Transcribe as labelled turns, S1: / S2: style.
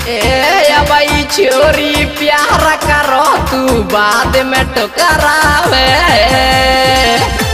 S1: ए भाई छोरी प्यार करो तू बाद में टकरावे।